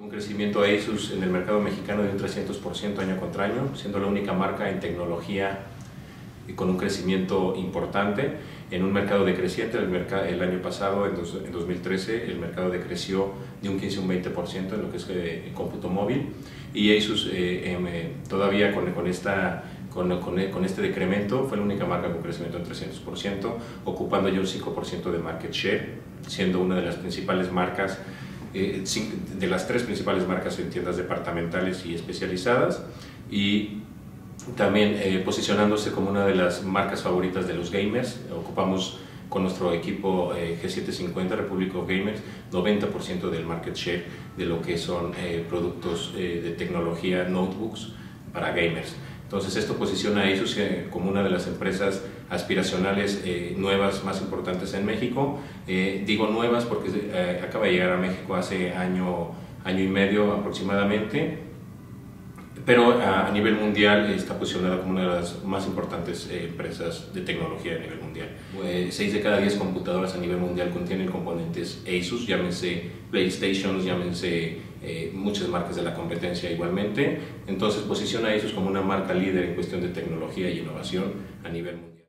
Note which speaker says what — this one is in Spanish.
Speaker 1: Un crecimiento de ASUS en el mercado mexicano de un 300% año contra año, siendo la única marca en tecnología con un crecimiento importante en un mercado decreciente. El año pasado, en 2013, el mercado decreció de un 15 a un 20% en lo que es cómputo móvil, y ASUS todavía con este decremento fue la única marca con crecimiento en 300%, ocupando ya un 5% de market share, siendo una de las principales marcas, de las 3 principales marcas en tiendas departamentales y especializadas, y también posicionándose como una de las marcas favoritas de los gamers. Ocupamos con nuestro equipo G750 Republic of Gamers 90% del market share de lo que son productos de tecnología, notebooks para gamers. Entonces esto posiciona a ASUS como una de las empresas aspiracionales nuevas más importantes en México. Digo nuevas porque acaba de llegar a México hace año y medio aproximadamente, pero a nivel mundial está posicionada como una de las más importantes empresas de tecnología a nivel mundial. 6 de cada 10 computadoras a nivel mundial contienen componentes ASUS, llámense PlayStation, llámense muchas marcas de la competencia igualmente. Entonces posiciona a ASUS como una marca líder en cuestión de tecnología y innovación a nivel mundial.